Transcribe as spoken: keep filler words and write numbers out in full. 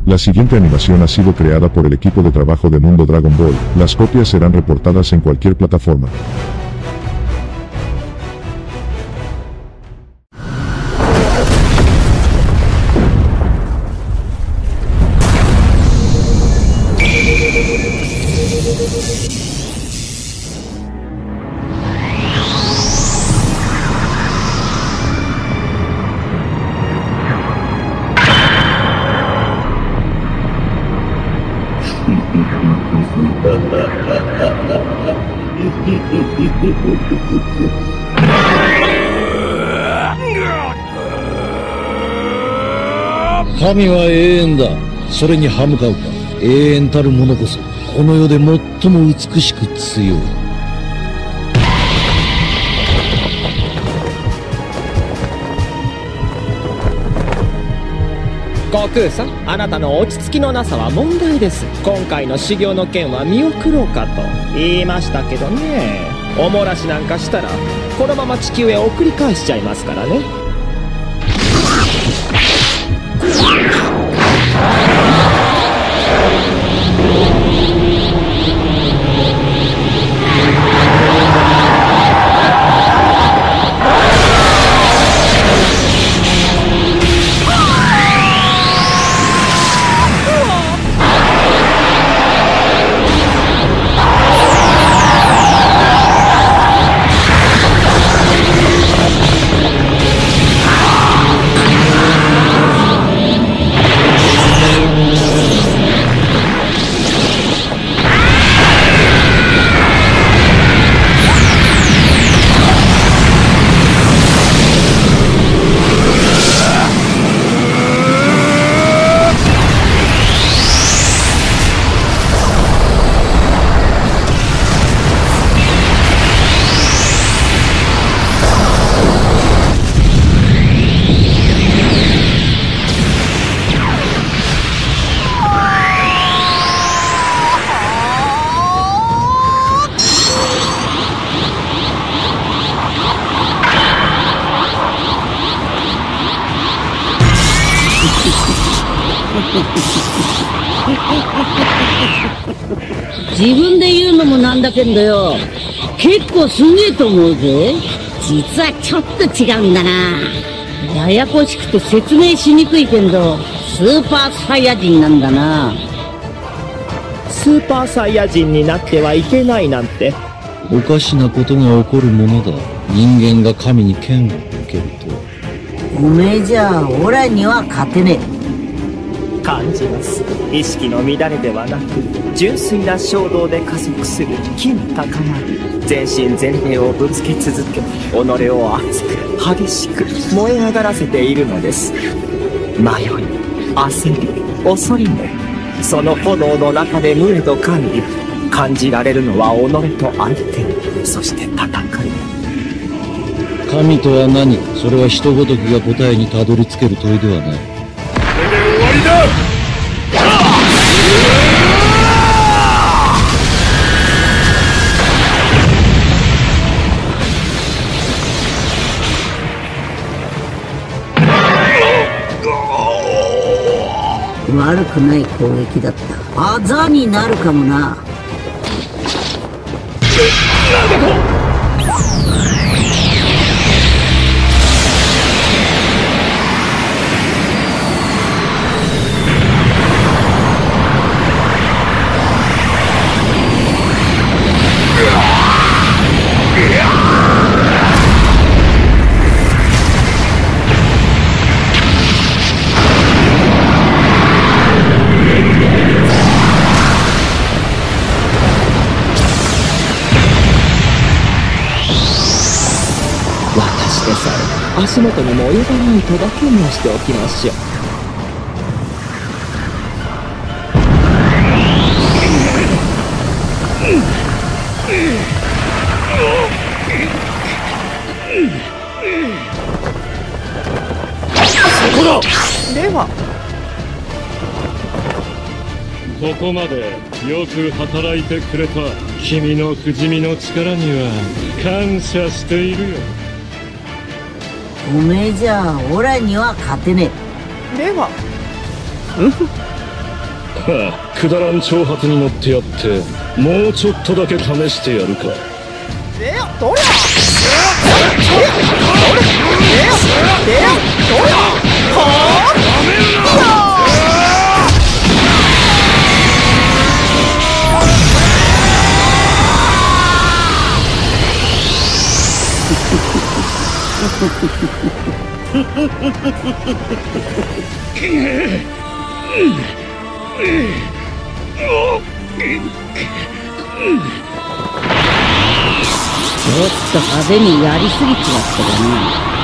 La siguiente animación ha sido creada por el equipo de trabajo de Mundo Dragon Ball. Las copias serán reportadas en cualquier plataforma. 神は永遠だ。それに歯向かうか。永遠たるものこそこの世で最も美しく強い。 悟空さん、あなたの落ち着きのなさは問題です。今回の修行の件は見送ろうかと言いましたけどね。お漏らしなんかしたらこのまま地球へ送り返しちゃいますからね。 自分で言うのもなんだけどよ、結構すげえと思うぜ。実はちょっと違うんだな。ややこしくて説明しにくいけど、スーパーサイヤ人なんだな。 スーパーサイヤ人になってはいけないなんておかしなことが起こるものだ。人間が神に剣を受けると。 おめえじゃあオラには勝てねえ。 感じます。意識の乱れではなく純粋な衝動で加速する気の高まり、全身全霊をぶつけ続け、己を熱く激しく燃え上がらせているのです。迷い、焦り、恐りもその炎の中で無へと感じ、感じられるのは己と相手、そして戦い。 神とは何か、それは人ごときが答えにたどり着ける問いではない。 これで終わりだ。 悪くない攻撃だった。あざになるかもな。 なんだと。 私でさえ足元にも及ばないとだけ申しておきましょう。 そこだ。 ではここまでよく働いてくれた。君の不死身の力には感謝しているよ。 おめえじゃあオラには勝てねえ。でははあ、くだらん挑発に乗ってやってもうちょっとだけ試してやるか。 出よどりゃ出よどりゃはちょっと派手にやりすぎちまったかな。